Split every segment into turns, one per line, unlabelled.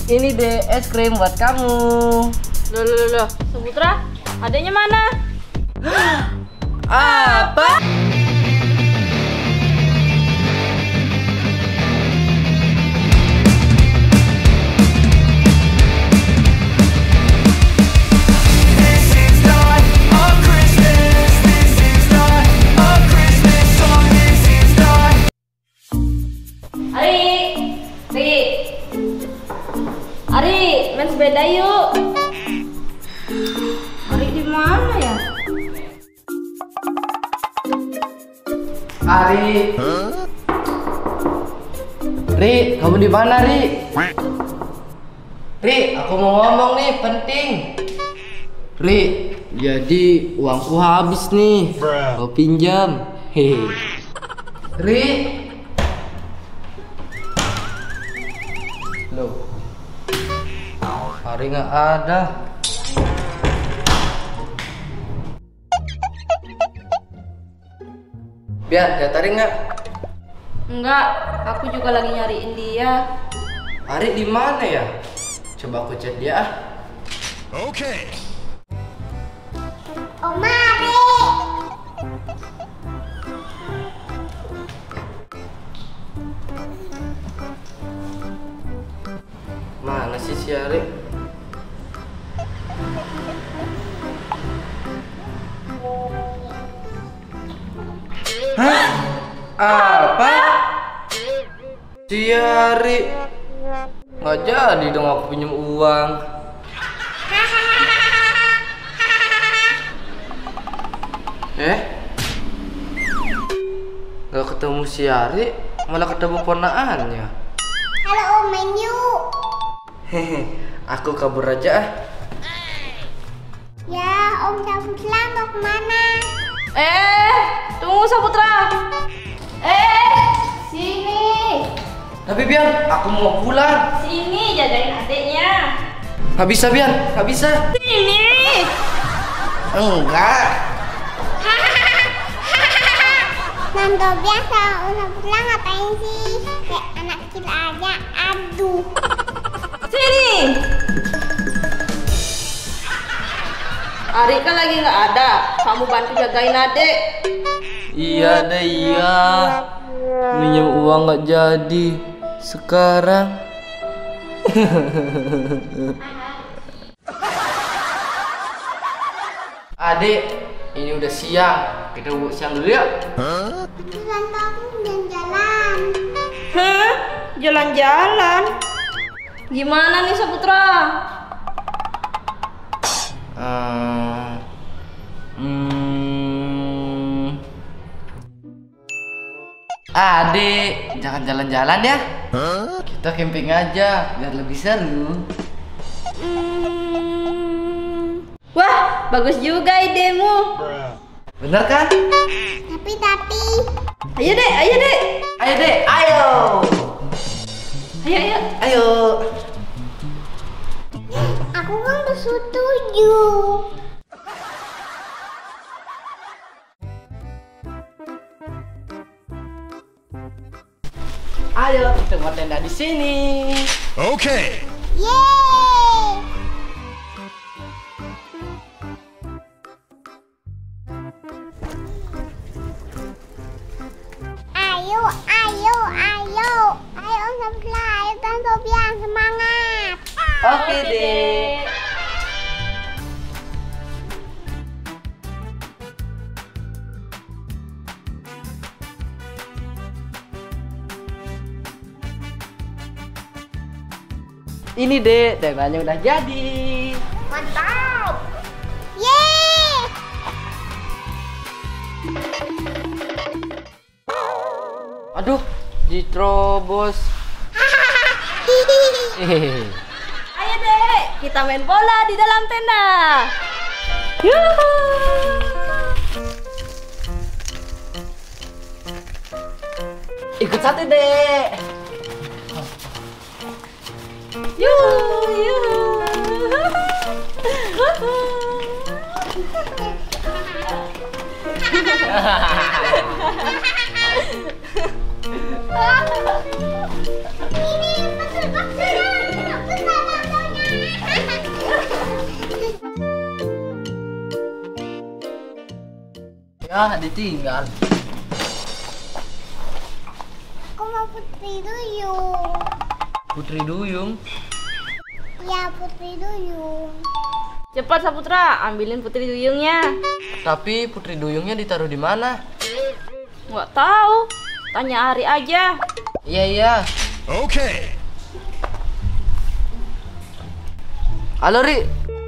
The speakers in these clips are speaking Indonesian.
Ini deh es krim buat kamu.
Loh, Saputra, adanya mana?
Apa?
Ari, main sepeda yuk. Ari di mana ya?
Ari. Ri, kamu di mana, Ri? Ri, aku mau ngomong nih, penting. Ri, jadi uangku habis nih. Mau pinjam. Hehe. Ri. Loh. Ari nggak ada. Biar, lihat Ari nggak?
Enggak, aku juga lagi nyariin dia.
Ari di mana ya? Coba aku chat dia ah.
Oke.
Oma Ari.
Mana sih si Ari? Hah? Apa? Si Ari nggak jadi dong aku pinjam uang. Nggak ketemu si Ari, malah ketemu ponaannya.
Halo Om, main yuk.
Hehe, aku kabur aja ah.
Ya, Om Saputra mau kemana?
Tunggu Saputra. Sini.
Tapi Bian, aku mau pulang.
Sini jagain adiknya.
Nggak bisa Bian, nggak bisa.
Sini.
Enggak.
Nonton biasa, Om Saputra ngapain sih? Kayak anak kecil aja, aduh.
Sini. Ari kan lagi nggak ada. Kamu bantu jagain adik.
Iya deh iya. Minjem uang nggak jadi. Sekarang. Adik, ini udah siang. Kita bubuk siang dulu ya.
Tante aku jalan-jalan.
Hah? Jalan-jalan? Gimana nih Saputra?
Adik, jangan jalan-jalan ya. Kita camping aja biar lebih seru.
Wah, bagus juga idemu.
Bener kan?
Tapi
Ayo dek.
Ayo deh, ayo.
Ayo.
aku kan udah setuju.
Ayo kita buat tenda di sini.
Okay.
Yeay. Ayo Om Saputra, ayo Tante Sofian, semangat.
Oke deh. Ini deh, tendanya udah jadi.
Mantap. Yeay.
Aduh, diterobos.
Ayo dek, kita main bola di dalam tenda. Yuhu.
Ikut satu deh.
Yuhu.
Ini betul-betul
Ah, ditinggal.
Aku mau Putri Duyung.
Putri Duyung.
Ya, Putri Duyung.
Cepat Saputra, ambilin Putri Duyungnya.
Tapi Putri Duyungnya ditaruh di mana?
Nggak tahu, tanya Ari aja.
Iya, iya.
Okay.
Halo, Ri.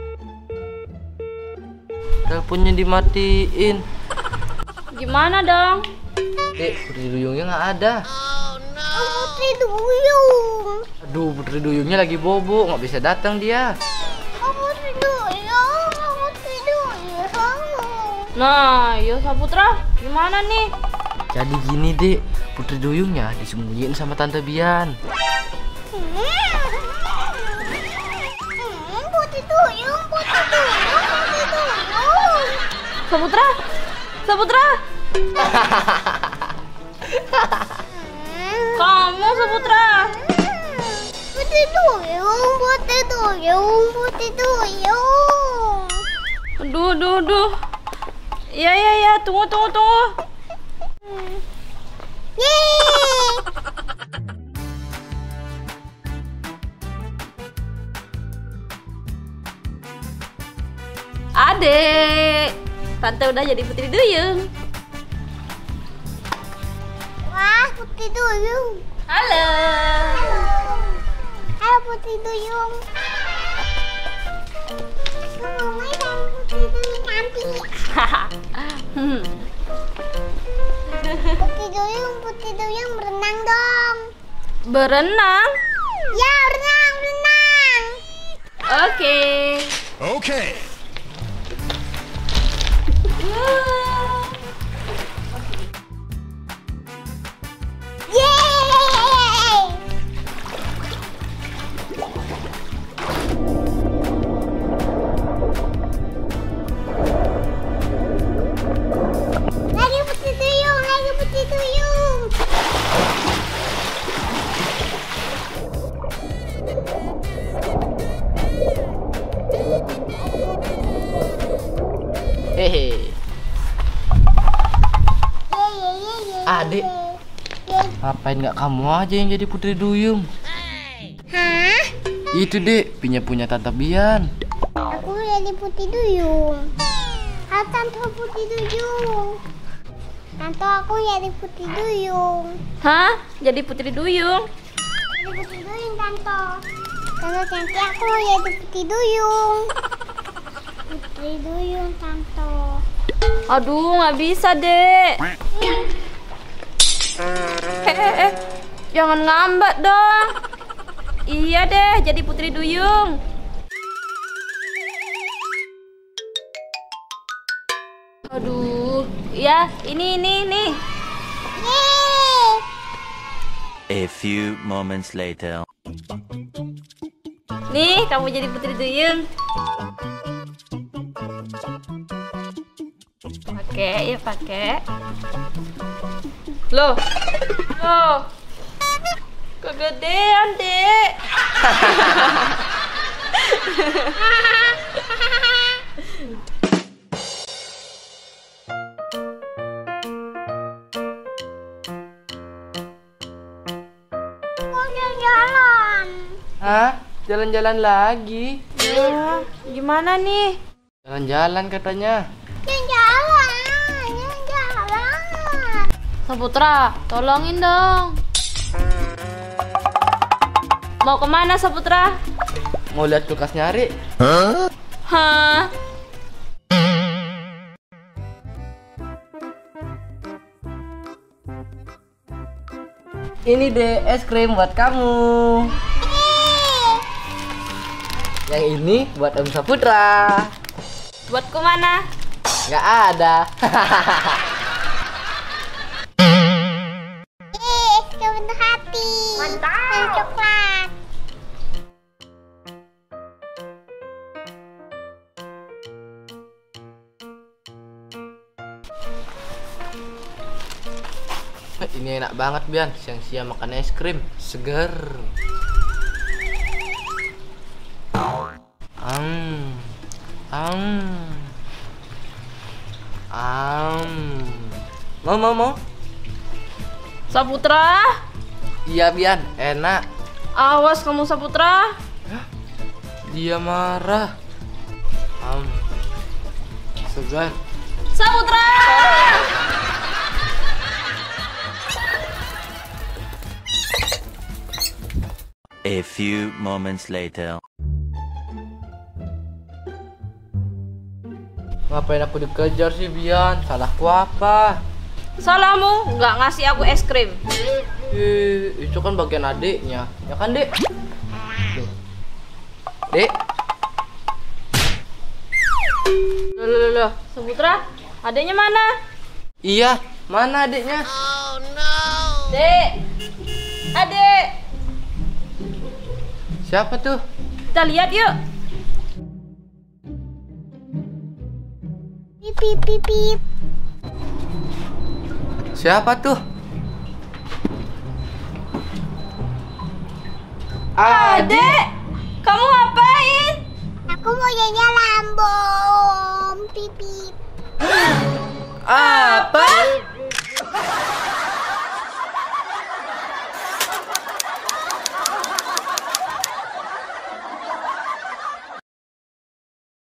Teleponnya dimatiin.
Gimana dong?
Dek, Putri Duyungnya nggak ada.
Putri Duyung.
Aduh, Putri Duyungnya lagi bobo, nggak bisa datang dia.
Putri Duyung. Putri Duyung.
Nah, yo Saputra, gimana nih?
Jadi gini, Dek. Putri Duyungnya disembunyiin sama Tante Bian.
Putri Duyung. Putri Duyung. Putri Duyung.
Saputra, Saputra, kamu Saputra.
Putri Duyung. Putri Duyung. Putri Duyung.
Aduh. Ya, tunggu.
Yeay.
Adek, Tante udah jadi Putri Duyung.
Wah, Putri Duyung.
Halo.
Halo Putri Duyung. Mau main sama Putri Duyung nanti. Putri Duyung berenang dong.
Berenang?
Ya, berenang.
Oke.
Okay.
Yeay. Lagi Putri Duyung.
Hehe. Adik. Ngapain nggak kamu aja yang jadi Putri Duyung?
Hah?
Itu, Dek, punya Tante Bian.
Aku jadi Putri Duyung. Tante Putri Duyung. Tante, aku jadi Putri Duyung.
Hah? Jadi Putri Duyung?
Jadi Putri Duyung, Tante. Tante, nanti aku jadi Putri Duyung. Putri Duyung, Tante.
Aduh, nggak bisa, Dek. Jangan ngambek dong. Iya deh, jadi Putri Duyung. Aduh, ya ini.
Yeay.
A few moments later.
Nih, kamu jadi Putri Duyung. Pakai. Loh. Kegedean, Dek.
Mau jalan-jalan.
Hah? Jalan-jalan lagi?
Ya, gimana nih?
Jalan-jalan katanya.
Jalan-jalan.
Saputra, tolongin dong. Mau kemana Saputra?
Mau lihat kulkas nyari?
Hah?
Ini deh es krim buat kamu. Yang ini buat Om Saputra.
Buatku mana?
Nggak ada.
Sebentar hati. Mantap. Coklat.
Ini enak banget, Bian. Siang-siang makan es krim, seger. Am. Mau.
Saputra,
Iya, Bian. Enak.
awas kamu Saputra.
Dia marah. Segar.
Saputra!
A few moments later.
Ngapain aku dikejar sih, Bian? Salahku apa?
Salahmu nggak ngasih aku es krim.
Itu kan bagian adiknya. Ya kan, Dek? Tuh. Dek.
Loh, Saputra, adiknya mana?
Iya, mana adiknya?
Dek, adik,
Siapa tuh?
kita lihat yuk.
Pip pip pip pip.
Siapa tuh?
Adik, kamu ngapain?
Aku mau jajan lambung. Pip pip.
Apa?